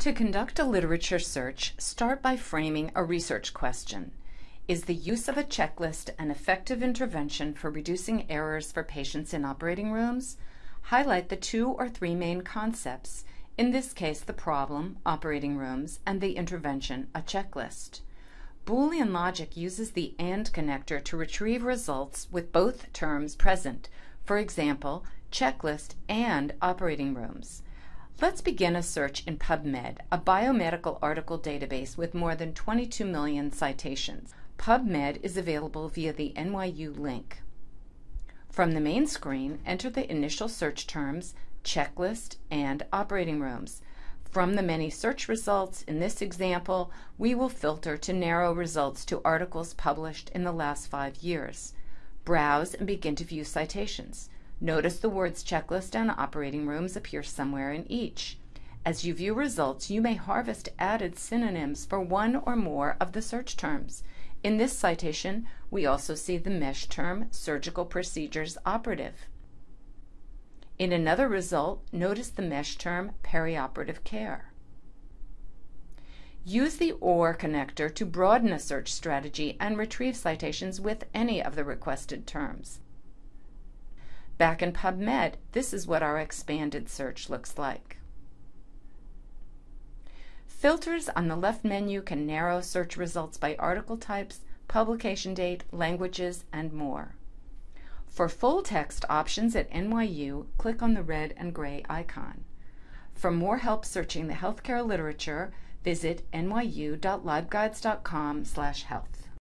To conduct a literature search, start by framing a research question. Is the use of a checklist an effective intervention for reducing errors for patients in operating rooms? Highlight the 2 or 3 main concepts, in this case the problem, operating rooms, and the intervention, a checklist. Boolean logic uses the AND connector to retrieve results with both terms present, for example, checklist and operating rooms. Let's begin a search in PubMed, a biomedical article database with more than 22 million citations. PubMed is available via the NYU link. From the main screen, enter the initial search terms, checklist, and operating rooms. From the many search results, in this example, we will filter to narrow results to articles published in the last 5 years. Browse and begin to view citations. Notice the words checklist and operating rooms appear somewhere in each. As you view results, you may harvest added synonyms for one or more of the search terms. In this citation, we also see the mesh term surgical procedures operative. In another result, notice the mesh term perioperative care. Use the OR connector to broaden a search strategy and retrieve citations with any of the requested terms. Back in PubMed, this is what our expanded search looks like. Filters on the left menu can narrow search results by article types, publication date, languages, and more. For full text options at NYU, click on the red and gray icon. For more help searching the healthcare literature, visit nyu.libguides.com/health.